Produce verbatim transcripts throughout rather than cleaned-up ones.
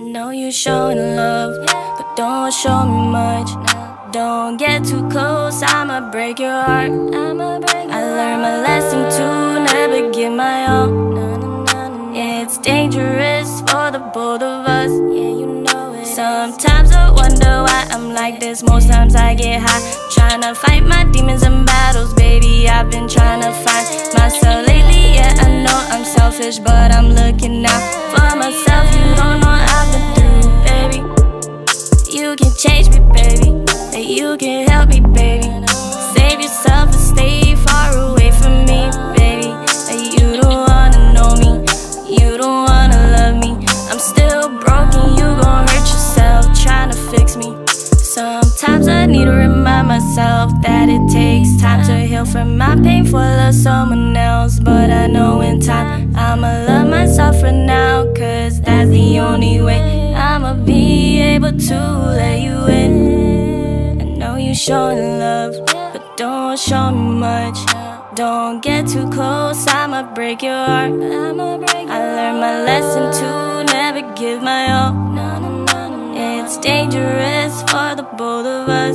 know you showing love, but don't show me much. Don't get too close, I'ma break your heart. I learned my lesson to never give my all. It's dangerous for the both of us. Sometimes I wonder why I'm like this. Most times I get high, tryna fight my demons and battles. Baby, I've been tryna find myself lately. Yeah, I know I'm selfish, but I'm looking out for myself. You don't know what I've been through, baby. You can change me, baby. You can help me, baby. Save yourself and stay far away from me, baby. You don't wanna know me, you don't wanna love me. I'm still broken, you gon' hurt yourself trying to fix me. Sometimes I need to remind myself that it takes time to heal from my pain for love someone else. But I know in time I'ma love myself for now, cause that's the only way I'ma be able to let you in. You showing love, but don't show me much. Don't get too close, I'ma break your heart. I learned my lesson to never give my all. It's dangerous for the both of us.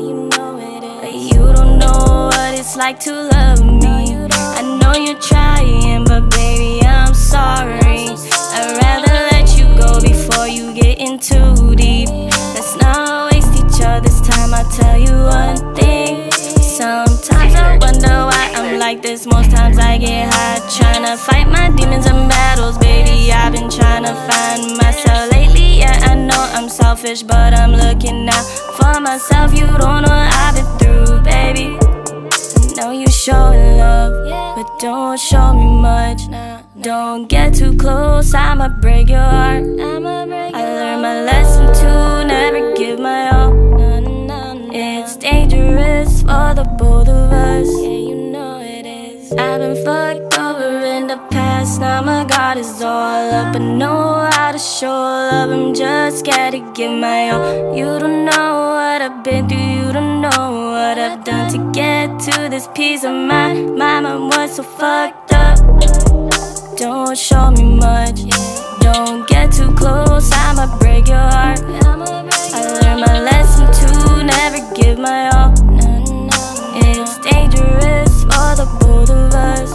But you don't know what it's like to love me. I know you're trying, but baby, I'm sorry. I'd rather let you go before you get in too deep. Let's not waste each other's time, I'll tell you one thing. Sometimes I wonder why I'm like this. Most times I get high, tryna fight my demons and battles. Baby, I've been tryna find myself lately. Yeah, I know I'm selfish, but I'm looking out for myself. You don't know what I've been through, baby. I know you showing love, but don't show me much. Don't get too close, I'ma break your heart. I learned my lesson to never give my all. It's dangerous for the both of us. I've been fucked over in the past, now my guard is all up. I know how to show love, I'm just scared to give my all. You don't know what I've been through, you don't know what I've done to get to this peace of mind. My mind was so fucked up. Don't show me much, don't get too close, I'ma break your heart. I learned my lesson to never give my all. It's dangerous for the both of us.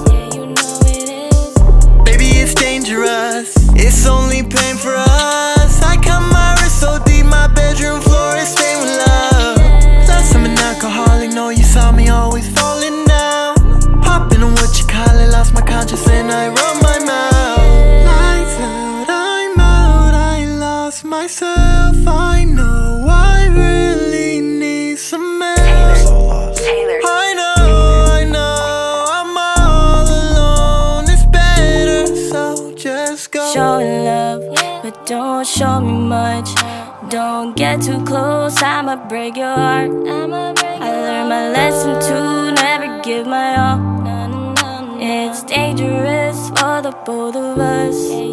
Baby, it's dangerous, it's only pain for us. I cut my wrist so deep, my bedroom floor is stained with love. Last time an alcoholic, know you saw me always falling down. Popping on what you call it, lost my conscience and I run my mouth. Lights out, I'm out, I lost myself. I know I really need some help. I know, I know, I'm all alone. It's better, so just go. Showing love, but don't show me much. Don't get too close, I'ma break your heart. I learned my lesson to never give my all. It's dangerous for the both of us.